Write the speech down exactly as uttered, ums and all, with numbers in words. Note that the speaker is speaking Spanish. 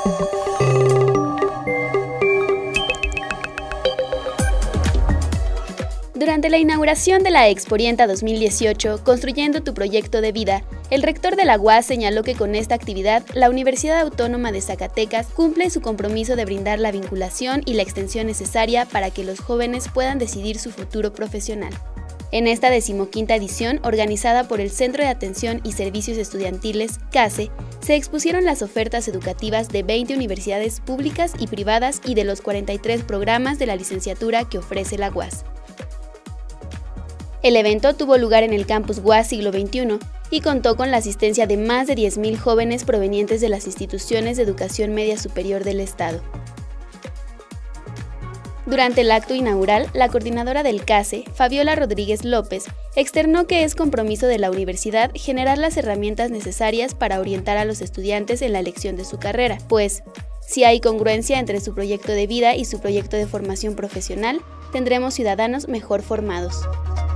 Durante la inauguración de la Exporienta dos mil dieciocho, Construyendo tu proyecto de vida, el rector de la U A S señaló que con esta actividad, la Universidad Autónoma de Zacatecas cumple su compromiso de brindar la vinculación y la extensión necesaria para que los jóvenes puedan decidir su futuro profesional. En esta decimoquinta edición, organizada por el Centro de Atención y Servicios Estudiantiles, CASE, se expusieron las ofertas educativas de veinte universidades públicas y privadas y de los cuarenta y tres programas de la licenciatura que ofrece la U A S. El evento tuvo lugar en el campus U A S Siglo veintiuno y contó con la asistencia de más de diez mil jóvenes provenientes de las instituciones de educación media superior del Estado. Durante el acto inaugural, la coordinadora del CASE, Fabiola Rodríguez López, externó que es compromiso de la universidad generar las herramientas necesarias para orientar a los estudiantes en la elección de su carrera, pues, si hay congruencia entre su proyecto de vida y su proyecto de formación profesional, tendremos ciudadanos mejor formados.